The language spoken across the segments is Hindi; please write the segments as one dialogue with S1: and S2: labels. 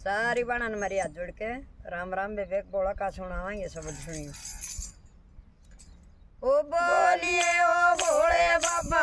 S1: सारी बाणन मरी हाथ जोड़ के राम राम विवेक बोला का सुनावांगे सब सुनिए। ओ बोलिए ओ भोले बाबा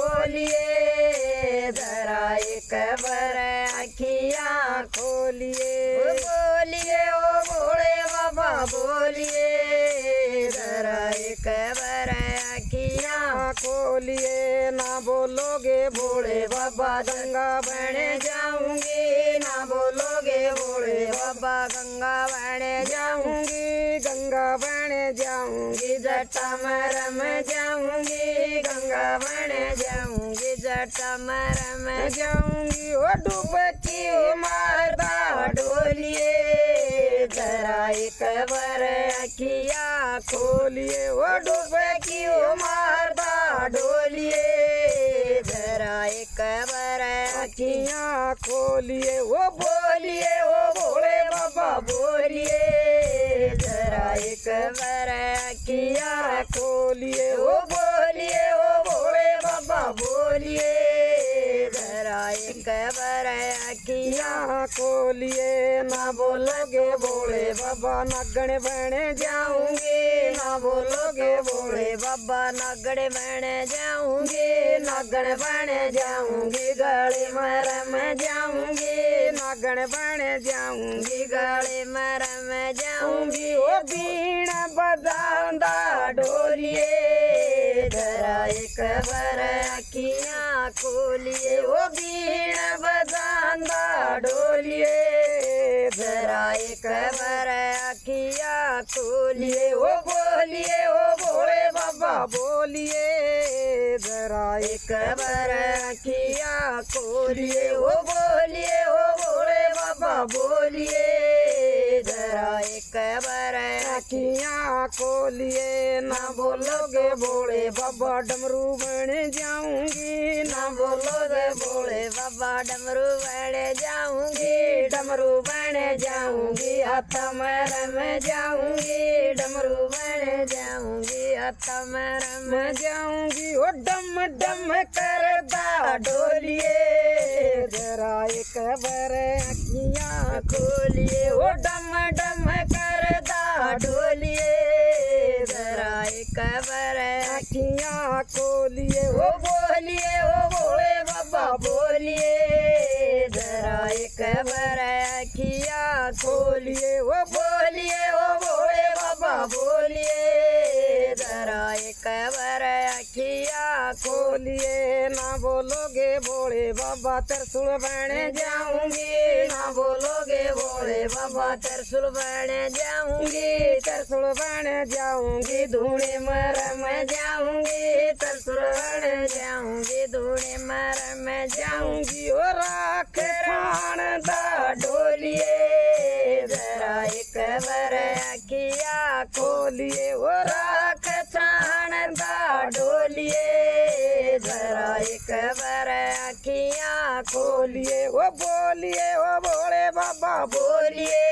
S1: बोलिए, जरा एक बार अखियाँ खोलिए। ओ बोलिए ओ भोले बाबा बोलिए, जरा एक बार अखियाँ खोलिए। ना बोलोगे भोले बाबा गंगा बहने जाऊंगी, ना बोलोगे भोले बाबा गंगा बहने जाऊंगी, गंगा बहने जाऊंगी, जटा में रम जाऊंगी, गंगा बहने जाऊंगी, जटा में रम जाऊंगी। ओ डुबकी मारदा डोलिए, जरा एक बार अखियाँ खोलिए। ओ डुबकी मारदा डोलिए, जरा एक बार अखियाँ खोलिए। वो बोलिए ओ भोले बाबा बोलिए, जरा एक बार अखियाँ खोलिए। ओ बोलिए ओ भोले बाबा बोलिए, जरा एक बार अखियाँ खोलिए। ना बोलोगे भोले बाबा नगण बहने जाऊंगी, ना बोलोगे भोले बाबा नगण बहने जाऊंगी, नगण बहने जाऊंगी, गले मरम जाऊंगी, नगण बहने जाऊंगी, गले मरम जाऊंगी। ओ बीण बजांदा डोलिए, जरा एक बार अखियाँ खोलिए। ओ बीण बजांदा डोलिए, जरा एक बार अखियाँ खोलिए। ओ बोलिए ओ भोले बाबा बोलिए, जरा एक बार अखियाँ खोलिए। ओ बोलिए ओ भोले बाबा बोलिए, जरा एक बार अखियाँ खोलिए। ना बोलोगे भोले बाबा डमरू बने जाऊंगी, ना बोलोगे भोले बाबा डमरू बने जाऊंगी, डमरू बने जाऊंगी, हाथ में रम जाऊंगी, डमरू बने जाऊंगी, हाथ में रम जाऊंगी। ओ डम डम करदा डोलिए, जरा एक बार अखियाँ खोलिए। ओ डम डम करदा डोलिए, जरा एक बार अखियाँ खोलिए। ओ बोलिए ओ भोले बाबा बोलिए, जरा एक बार अखियाँ खोलिए। ओ बोलिए ओ भोले बाबा बोलिए, जरा एक बार अखियाँ खोलिए। ना बोलोगे भोले बाबा त्रिशूल बहने जाऊंगी, ना बोलोगे भोले बाबा त्रिशूल बहने जाऊंगी, त्रिशूल बहने जाऊंगी, धूणे मरम जाऊंगी, त्रिशूल बहने जाऊंगी, धूणे मरम जाऊंगी। ओ राख खान दा डोलिए, जरा एक बार अखियाँ खोलिए। ओ राख छान दा डोलिए, जरा एक बार अखियाँ खोलिए। ओ बोलिए ओ भोले बाबा बोलिए,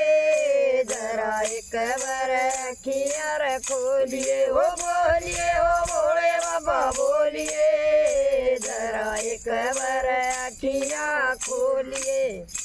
S1: जरा एक बार अखियाँ खोलिए। ओ बोलिए ओ भोले बाबा बोलिए, जरा एक बार अखियाँ खोलिए।